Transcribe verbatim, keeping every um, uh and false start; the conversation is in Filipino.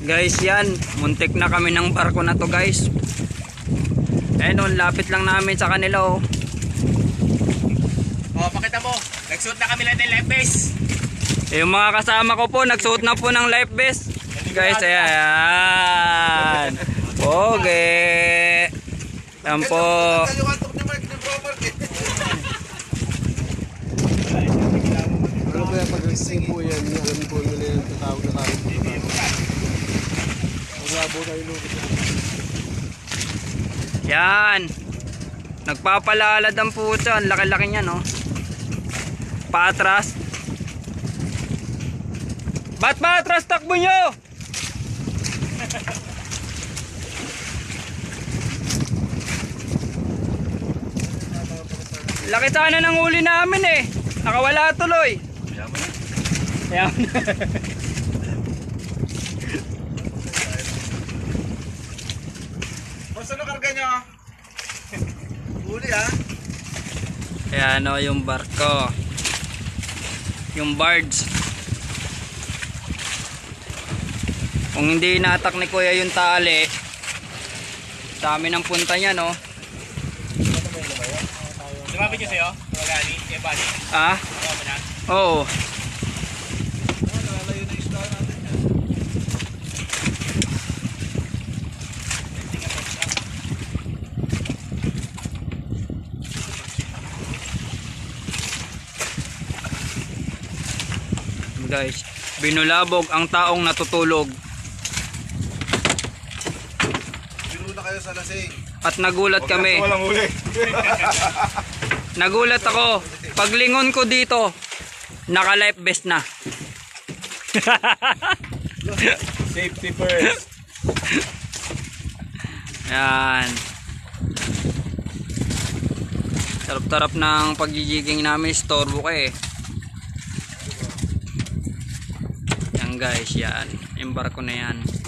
Guys, yan, muntik na kami ng barko na to, guys. Ayun, oh, lapit lang namin sa kanila, oh. Oh, pakita mo. Nagsuot na kami lang ng life vest. Yung mga kasama ko po, nagsuot na po ng life vest. Guys, ayan. Poge. Yan po. Ano kaya pag gising po yan, alam po nila yung tatawag na tayo. Maglabo tayo lubos. Yan. Nagpapalalad ang puta. Ang laki-laki niya, no? Patras. Ba't patras? Takbo nyo! Laki sana ng huli namin eh. Nakawala tuloy. Ayan. Basta na karga nyo. Huli ha. Ayan o yung barko. Yung barge. Kung hindi natak ni kuya yung tali, sa amin ang punta niya, no? Lumapit nyo sa'yo? Magani? Kaya bali? Ah? Ako mo na? Oo. Nalalayo na yung star natin yan. Guys, binulabog ang taong natutulog. Biro na kayo sa lasing. At nagulat kami. Walang huli. Nagulat ako. Paglingon ko dito, naka life vest na. Safety first. Yan. Sarap-sarap ng pagjijiging namin. Storbo ka eh. Yan guys, yan. Yung barko na yan.